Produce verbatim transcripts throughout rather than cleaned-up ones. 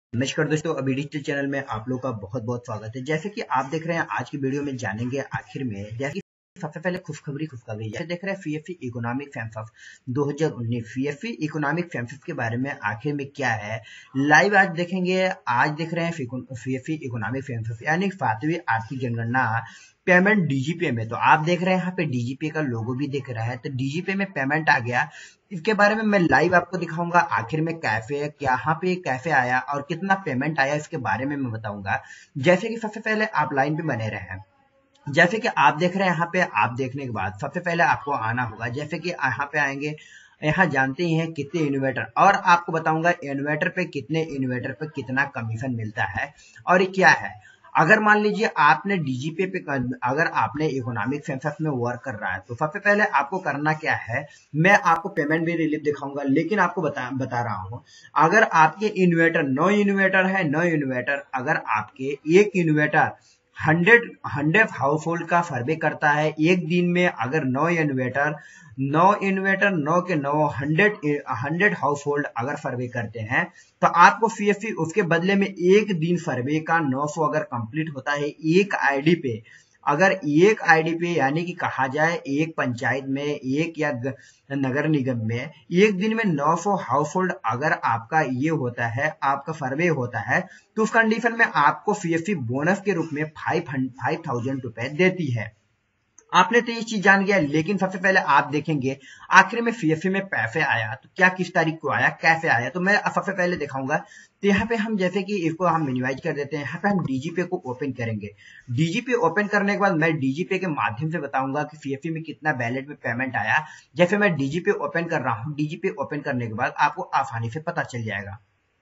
नमस्कार दोस्तों, अभी डिजिटल चैनल में आप लोग का बहुत बहुत स्वागत है। जैसे कि आप देख रहे हैं आज की वीडियो में जानेंगे आखिर में, जैसे कि सबसे पहले खुशखबरी खुशखबरी जैसे देख रहे हैं पीएफपी इकोनॉमिक सेंसस दो हज़ार उन्नीस पीएफपी इकोनॉमिक सेंसस के बारे में आखिर में क्या है लाइव आज देखेंगे। आज देख रहे हैं पीएफपी इकोनॉमिक सेंसस यानी सातवीं आर्थिक जनगणना पेमेंट डीजीपे में। तो आप देख रहे हैं यहाँ पे डीजीपे का लोगो भी दिख रहा है, तो डीजीपे में पेमेंट आ गया। इसके बारे में मैं लाइव आपको दिखाऊंगा आखिर में कैफे क्या यहाँ पे कैफे आया और कितना पेमेंट आया, इसके बारे में मैं बताऊंगा। जैसे कि सबसे पहले आप लाइन पे बने रहे हैं। जैसे कि आप देख रहे हैं यहाँ पे, आप देखने के बाद सबसे पहले आपको आना होगा। जैसे कि यहाँ पे आएंगे, यहाँ जानते ही हैं कितने इन्वर्टर, और आपको बताऊंगा इन्वर्टर पे कितने इन्वर्टर पे कितना कमीशन मिलता है और ये क्या है। अगर मान लीजिए आपने डीजीपे पे, अगर आपने इकोनॉमिक सेंसस में वर्क कर रहा है तो सबसे पहले आपको करना क्या है, मैं आपको पेमेंट भी रिलीफ दिखाऊंगा, लेकिन आपको बता बता रहा हूं। अगर आपके इन्वर्टर नौ इन्वर्टर है, नौ इन्वर्टर अगर आपके एक inverter hundred hundred household का सर्वे करता है एक दिन में, अगर नौ इन्वर्टर नौ इन्वर्टर नौ के नौ हंड्रेड हंड्रेड हाउस होल्ड अगर सर्वे करते हैं तो आपको पीएफपी उसके बदले में एक दिन सर्वे का नौ सौ अगर कंप्लीट होता है एक आईडी पे, अगर एक आईडी पे यानी कि कहा जाए एक पंचायत में एक या नगर निगम में एक दिन में नौ सौ हाउस होल्ड अगर आपका ये होता है, आपका सर्वे होता है, तो उस कंडीशन में आपको पीएफपी बोनस के रूप में फाइव फाइव थाउजेंड रुपए देती है। आपने तो ये चीज जान गया, लेकिन सबसे पहले आप देखेंगे आखिर में पीएफपी में पैसे आया तो क्या, किस तारीख को आया, कैसे आया, तो मैं सबसे पहले दिखाऊंगा। तो यहाँ पे हम जैसे कि इसको हम मिनिमाइज कर देते हैं, यहाँ पे हम डीजीपे को ओपन करेंगे। डीजीपे ओपन करने के बाद मैं डीजीपे के माध्यम से बताऊंगा कि पीएफपी में कितना बैलेट में पेमेंट आया। जैसे मैं डीजीपे ओपन कर रहा हूँ, डीजीपे ओपन करने के बाद आपको आसानी से पता चल जाएगा।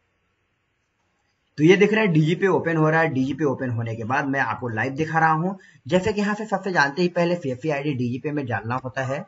तो ये दिख रहा है डीजीपे ओपन हो रहा है। डीजीपे ओपन होने के बाद मैं आपको लाइव दिखा रहा हूं। जैसे कि यहाँ से सबसे जानते ही पहले पीएफपी आईडी डीजीपे में डालना होता है।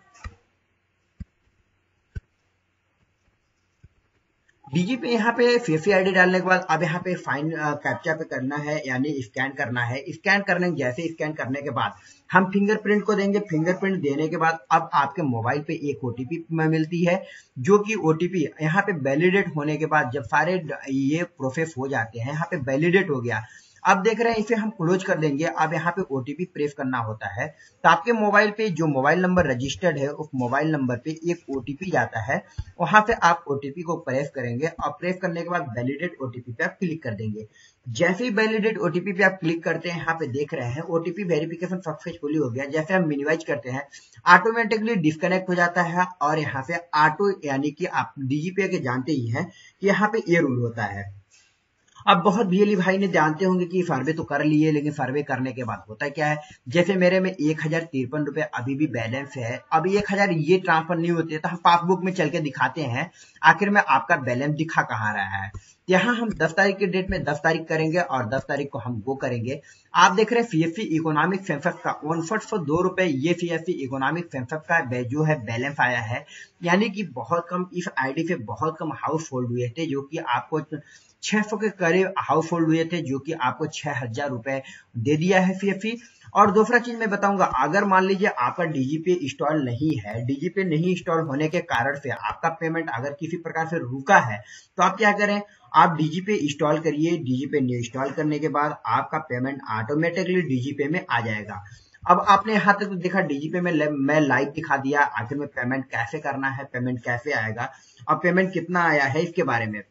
डीजीपे यहाँ पे पीएफपी आईडी डालने के बाद अब यहाँ पे फाइन कैप्चा पे करना है, यानी स्कैन करना है। स्कैन करने जैसे स्कैन करने के बाद हम फिंगरप्रिंट को देंगे। फिंगरप्रिंट देने के बाद अब आपके मोबाइल पे एक ओटीपी मिलती है, जो कि ओटीपी यहाँ पे वैलिडेट होने के बाद जब सारे ये प्रोसेस हो जाते हैं, यहाँ पे वैलिडेट हो गया। अब देख रहे हैं इसे हम क्लोज कर देंगे। अब यहाँ पे ओटीपी प्रेस करना होता है, तो आपके मोबाइल पे जो मोबाइल नंबर रजिस्टर्ड है उस मोबाइल नंबर पे एक ओटीपी जाता है, वहां पे आप ओटीपी को प्रेस करेंगे और प्रेस करने के बाद वैलिडेट ओटीपी पे आप क्लिक कर देंगे। जैसे ही वैलिडेट ओटीपी पे आप क्लिक करते हैं, यहाँ पे देख रहे हैं ओटीपी वेरिफिकेशन सक्सेसफुली हो गया। जैसे हम मिनिमाइज करते हैं ऑटोमेटिकली डिस्कनेक्ट हो जाता है, और यहाँ से ऑटो यानी कि आप डीजीपे के जानते ही हैं कि यहाँ पे ये रूल होता है। अब बहुत भीली भाई ने जानते होंगे कि सर्वे तो कर लिए, लेकिन सर्वे करने के बाद होता क्या है, जैसे मेरे में एक हजार तिरपन रुपए अभी भी बैलेंस है, अभी एक हजार ये ट्रांसफर नहीं होते तो हम पासबुक में चल के दिखाते हैं आखिर में आपका बैलेंस दिखा कहाँ रहा है। यहाँ हम दस तारीख के डेट में दस तारीख करेंगे और दस तारीख को हम वो करेंगे। आप देख रहे हैं पीएफपी इकोनॉमिक सेंसस का उनसठ सौ दो रुपए ये पीएफपी इकोनॉमिक सेंसस का जो है बैलेंस आया है, यानी कि बहुत कम इस आईडी पे बहुत कम हाउस होल्ड हुए थे, जो कि आपको छह सौ के करीब हाउस होल्ड हुए थे, जो कि आपको छह हजार रुपए दे दिया है पीएफपी। और दूसरा चीज मैं बताऊंगा, अगर मान लीजिए आपका डीजीपे इंस्टॉल नहीं है, डीजीपे नहीं इंस्टॉल होने के कारण से आपका पेमेंट अगर किसी प्रकार से रुका है, तो आप क्या करें, आप डीजीपे इंस्टॉल करिए। डीजीपे इंस्टॉल करने के बाद आपका पेमेंट ऑटोमेटिकली डीजीपे में आ जाएगा। अब आपने यहाँ तक देखा डीजीपे में मैं लाइव दिखा दिया आखिर में पेमेंट कैसे करना है, पेमेंट कैसे आएगा और पेमेंट कितना आया है इसके बारे में।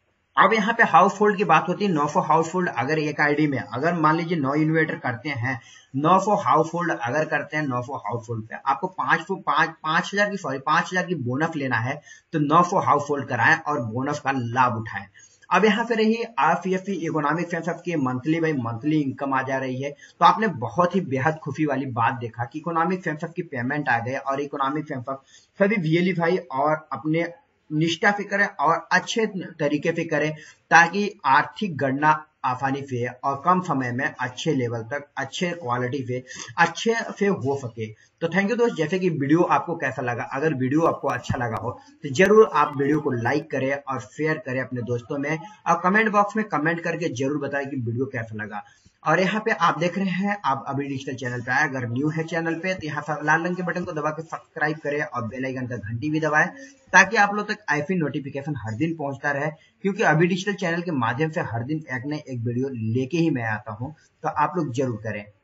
अब यहाँ पे हाउस होल्ड की बात होती है। नौ सौ हाउस होल्ड अगर एक आईडी में, अगर मान लीजिए नौ इन्वर्टर करते हैं, नौ सौ हाउस होल्ड अगर करते हैं, नौ सौ हाउस होल्ड पे आपको पांच सौ पांच पांच हजार की सॉरी पांच हजार की बोनस लेना है, तो नौ सौ हाउस होल्ड कराएं और बोनस का लाभ उठाएं। अब यहाँ पे रही पीएफपी इकोनॉमिक सेंसस की मंथली बाई मंथली इनकम आ जा रही है। तो आपने बहुत ही बेहद खुशी वाली बात देखा कि इकोनॉमिक सेंसस की पेमेंट आ गए, और इकोनॉमिक सेंसस सभी वीएलई भाई और अपने निष्ठा से करें और अच्छे तरीके से करें, ताकि आर्थिक गणना आसानी से और कम समय में अच्छे लेवल तक अच्छे क्वालिटी से अच्छे से हो सके। तो थैंक यू दोस्त। जैसे कि वीडियो आपको कैसा लगा, अगर वीडियो आपको अच्छा लगा हो तो जरूर आप वीडियो को लाइक करें और शेयर करें अपने दोस्तों में, और कमेंट बॉक्स में कमेंट करके जरूर बताएं कि वीडियो कैसा लगा। और यहाँ पे आप देख रहे हैं, आप अभी डिजिटल चैनल पे आए, अगर न्यू है चैनल पे तो यहाँ पर लाल रंग के बटन को दबा के सब्सक्राइब करें और बेल आइकन का घंटी भी दबाएं, ताकि आप लोग तक आई फिर नोटिफिकेशन हर दिन पहुंचता रहे, क्योंकि अभी डिजिटल चैनल के माध्यम से हर दिन एक न एक वीडियो लेके ही मैं आता हूँ, तो आप लोग जरूर करें।